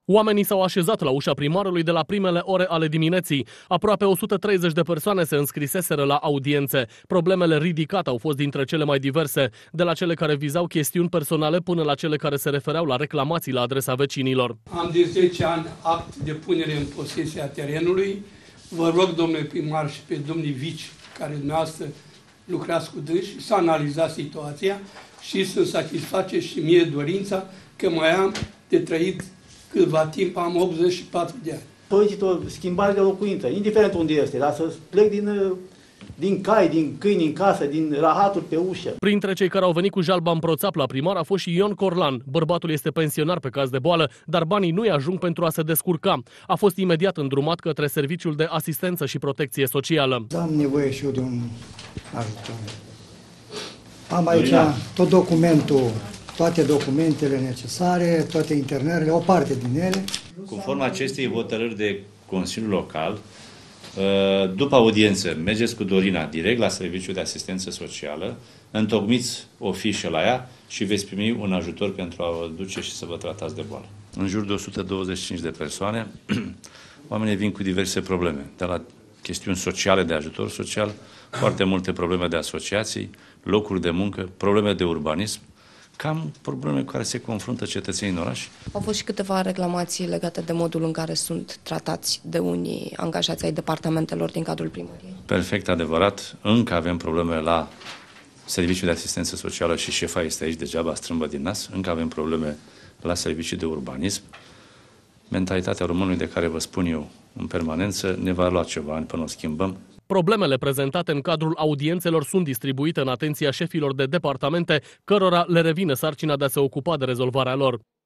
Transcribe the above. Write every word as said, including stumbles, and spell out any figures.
Oamenii s-au așezat la ușa primarului de la primele ore ale dimineții. Aproape o sută treizeci de persoane se înscriseseră la audiențe. Problemele ridicate au fost dintre cele mai diverse, de la cele care vizau chestiuni personale până la cele care se refereau la reclamații la adresa vecinilor. Am de zece ani act de punere în posesie a terenului. Vă rog, domnule primar și pe domnii vici, care dumneavoastră lucrați cu dânsi, să analizați situația și să satisface și mie dorința că mai am de trăit câtva timp, am optzeci și patru de ani. Solicit o schimbare de locuință, indiferent unde este, dar să plec din, din cai, din câini în casă, din rahaturi pe ușă. Printre cei care au venit cu jalba în proțap la primar a fost și Ion Corlan. Bărbatul este pensionar pe caz de boală, dar banii nu-i ajung pentru a se descurca. A fost imediat îndrumat către Serviciul de Asistență și Protecție Socială. Am nevoie și eu de un ajutor. Am aici tot documentul, toate documentele necesare, toate internările, o parte din ele. Conform acestei hotărâri de Consiliul Local, după audiență, mergeți cu Dorina direct la Serviciul de Asistență Socială, întocmiți o fișă la ea și veți primi un ajutor pentru a vă duce și să vă tratați de boală. În jur de o sută douăzeci și cinci de persoane, oamenii vin cu diverse probleme, de la chestiuni sociale de ajutor social, foarte multe probleme de asociații, locuri de muncă, probleme de urbanism, cam probleme cu care se confruntă cetățenii în oraș. Au fost și câteva reclamații legate de modul în care sunt tratați de unii angajați ai departamentelor din cadrul primăriei. Perfect adevărat. Încă avem probleme la Serviciul de Asistență Socială și șefa este aici degeaba strâmbă din nas. Încă avem probleme la Serviciul de Urbanism. Mentalitatea românului de care vă spun eu în permanență ne va lua ceva ani până o schimbăm. Problemele prezentate în cadrul audiențelor sunt distribuite în atenția șefilor de departamente, cărora le revine sarcina de a se ocupa de rezolvarea lor.